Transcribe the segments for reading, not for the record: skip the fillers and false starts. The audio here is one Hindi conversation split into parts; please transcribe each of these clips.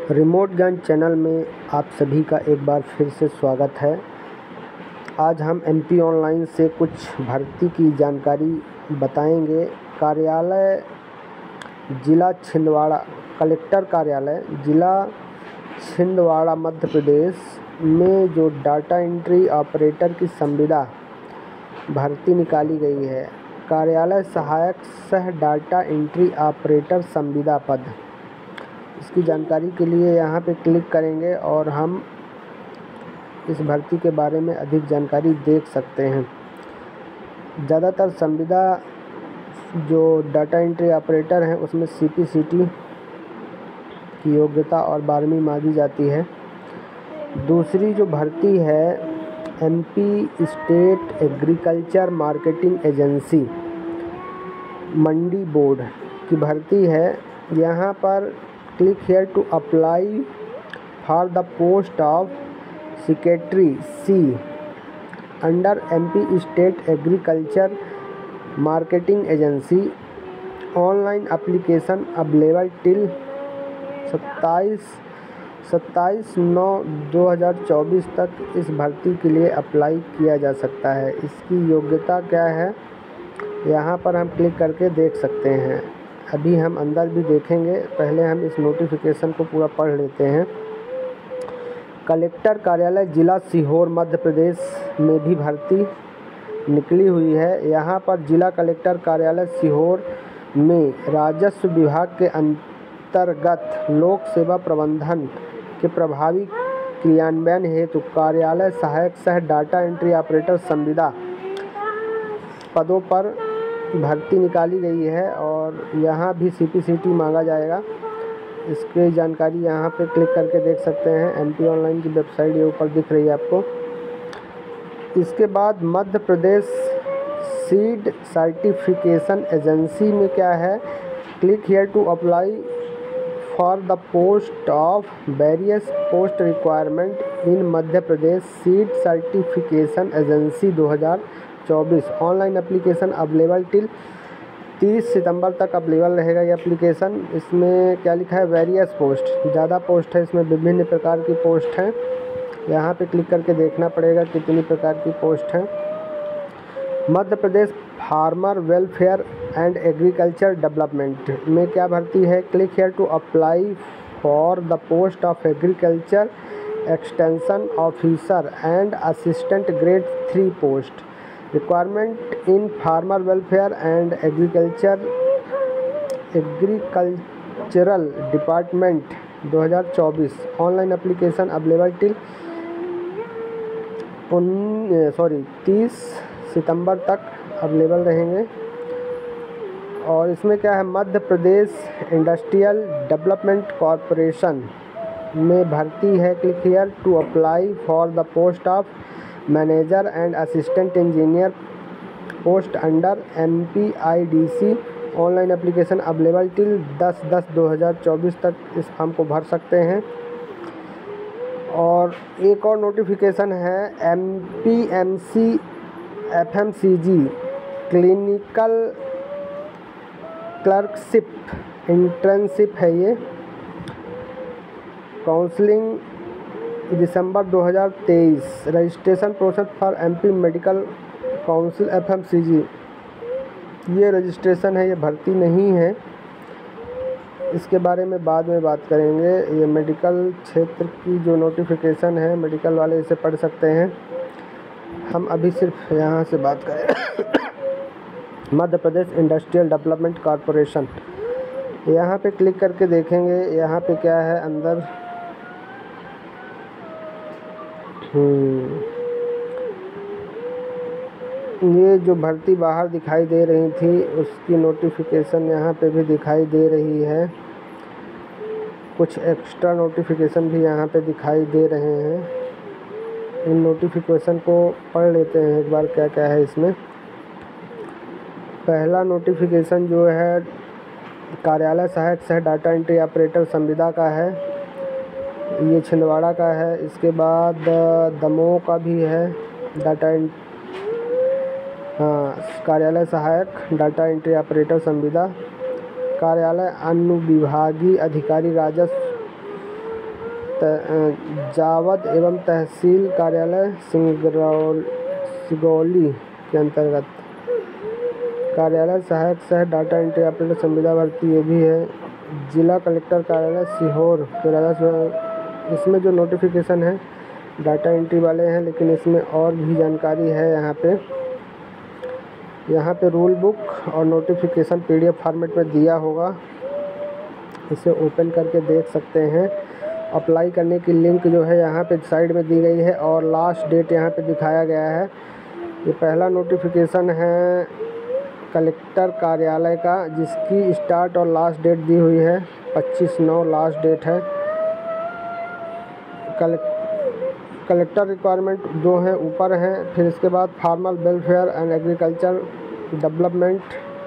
रिमोट ज्ञान चैनल में आप सभी का एक बार फिर से स्वागत है। आज हम एमपी ऑनलाइन से कुछ भर्ती की जानकारी बताएंगे। कार्यालय जिला छिंदवाड़ा, कलेक्टर कार्यालय जिला छिंदवाड़ा मध्य प्रदेश में जो डाटा एंट्री ऑपरेटर की संविदा भर्ती निकाली गई है। कार्यालय सहायक सह डाटा एंट्री ऑपरेटर संविदा पद, इसकी जानकारी के लिए यहाँ पे क्लिक करेंगे और हम इस भर्ती के बारे में अधिक जानकारी देख सकते हैं। ज़्यादातर संविदा जो डाटा एंट्री ऑपरेटर हैं उसमें सीपीसीटी की योग्यता और 12वीं मांगी जाती है। दूसरी जो भर्ती है MP state agriculture marketing agency mandi board की भर्ती है। यहाँ पर click here to apply for the post of secretary C under MP state agriculture marketing agency. Online application available till 27/9/2024 तक इस भर्ती के लिए अप्लाई किया जा सकता है। इसकी योग्यता क्या है यहाँ पर हम क्लिक करके देख सकते हैं। अभी हम अंदर भी देखेंगे, पहले हम इस नोटिफिकेशन को पूरा पढ़ लेते हैं। कलेक्टर कार्यालय जिला सीहोर मध्य प्रदेश में भी भर्ती निकली हुई है। यहाँ पर जिला कलेक्टर कार्यालय सीहोर में राजस्व विभाग के अंतर्गत लोक सेवा प्रबंधन के प्रभावी क्रियान्वयन हेतु कार्यालय सहायक सह डाटा एंट्री ऑपरेटर संविदा पदों पर भर्ती निकाली गई है और यहाँ भी सीपीसीटी मांगा जाएगा। इसकी जानकारी यहाँ पे क्लिक करके देख सकते हैं। एमपी ऑनलाइन की वेबसाइट ये ऊपर दिख रही है आपको। इसके बाद Madhya Pradesh seed certification agency में क्या है, click here to apply for the post of various post requirement in Madhya Pradesh seed certification agency 2024। Online application available till 30 सितंबर तक अवेलेबल रहेगा ये एप्लीकेशन। इसमें क्या लिखा है, वेरियस पोस्ट, ज़्यादा पोस्ट है, इसमें विभिन्न प्रकार की पोस्ट हैं। यहाँ पे क्लिक करके देखना पड़ेगा कितनी प्रकार की पोस्ट हैं। Madhya Pradesh farmer welfare and agriculture development में क्या भर्ती है, click here to apply for the post of agriculture extension officer and assistant grade 3 post. Requirement in farmer welfare and agricultural department 2024। Online application available till 30 सितंबर तक अवेलेबल रहेंगे। और इसमें क्या है, Madhya Pradesh industrial development corporation में भर्ती है। Click here to apply for the post of manager and assistant engineer post under MPIDC। Online application available till 10/10/2024 तक इस फॉर्म को भर सकते हैं। और एक और नोटिफिकेशन है MPMC FMCG clinical clerkship internship है। ये काउंसलिंग दिसंबर 2023। Registration process for MP medical council FMCG, ये रजिस्ट्रेशन है, ये भर्ती नहीं है। इसके बारे में बाद में बात करेंगे। ये मेडिकल क्षेत्र की जो नोटिफिकेशन है, मेडिकल वाले इसे पढ़ सकते हैं। हम अभी सिर्फ यहाँ से बात करें Madhya Pradesh industrial development corporation. यहाँ पे क्लिक करके देखेंगे, यहाँ पे क्या है अंदर। ये जो भर्ती बाहर दिखाई दे रही थी उसकी नोटिफिकेशन यहाँ पे भी दिखाई दे रही है। कुछ एक्स्ट्रा नोटिफिकेशन भी यहाँ पे दिखाई दे रहे हैं। इन नोटिफिकेशन को पढ़ लेते हैं एक बार, क्या क्या है इसमें। पहला नोटिफिकेशन जो है कार्यालय सहायक सह डाटा एंट्री ऑपरेटर संविदा का है, ये छिंदवाड़ा का है। इसके बाद दमोह का भी है कार्यालय सहायक डाटा एंट्री ऑपरेटर संविदा। कार्यालय अनुविभागीय अधिकारी राजस्व जावद एवं तहसील कार्यालय सिगौली के अंतर्गत। कार्यालय सहायक सह डाटा एंट्री ऑपरेटर संविदा भर्ती ये भी है। जिला कलेक्टर कार्यालय सीहोर के राजस्व, इसमें जो नोटिफिकेशन है डाटा एंट्री वाले हैं, लेकिन इसमें और भी जानकारी है यहाँ पे रूल बुक और नोटिफिकेशन PDF फॉर्मेट में दिया होगा, इसे ओपन करके देख सकते हैं। अप्लाई करने की लिंक जो है यहाँ पे साइड में दी गई है और लास्ट डेट यहाँ पे दिखाया गया है। ये पहला नोटिफिकेशन है कलेक्टर कार्यालय का, जिसकी स्टार्ट और लास्ट डेट दी हुई है 25/9 लास्ट डेट है। कलेक्टर रिक्वायरमेंट जो है ऊपर है। फिर इसके बाद farmer welfare and agriculture development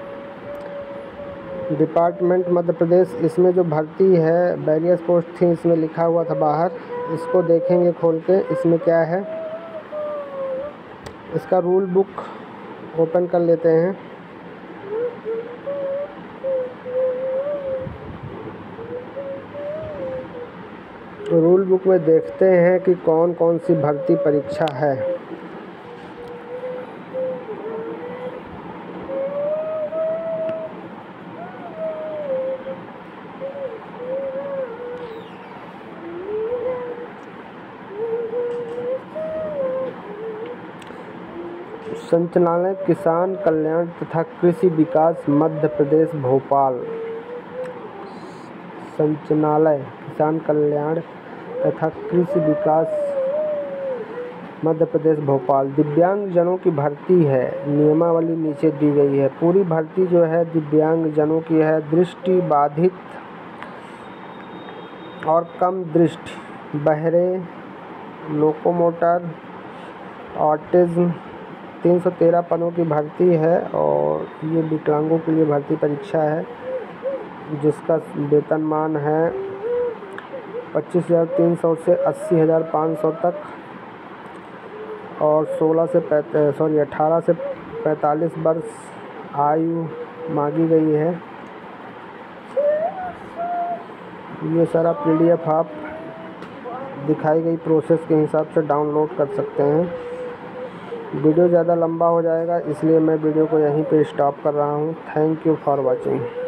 department Madhya Pradesh, इसमें जो भर्ती है वेरियस पोस्ट थी, इसमें लिखा हुआ था बाहर। इसको देखेंगे खोल के इसमें क्या है। इसका रूल बुक ओपन कर लेते हैं। रूल बुक में देखते हैं कि कौन कौन सी भर्ती परीक्षा है। संचालनालय किसान कल्याण तथा कृषि विकास मध्य प्रदेश भोपाल। संचालनालय किसान कल्याण तथा कृषि विकास मध्य प्रदेश भोपाल। दिव्यांग जनों की भर्ती है। नियमावली नीचे दी गई है। पूरी भर्ती जो है दिव्यांग जनों की है। दृष्टि बाधित और कम दृष्टि, बहरे, लोकोमोटर, ऑटिज्म, 313 पदों की भर्ती है और ये विकलांगों के लिए भर्ती परीक्षा है, जिसका वेतनमान है 25,300 से 80,500 तक और 18 से 45 वर्ष आयु मांगी गई है। ये सारा PDF आप दिखाई गई प्रोसेस के हिसाब से डाउनलोड कर सकते हैं। वीडियो ज़्यादा लंबा हो जाएगा, इसलिए मैं वीडियो को यहीं पे स्टॉप कर रहा हूँ। Thank you for watching.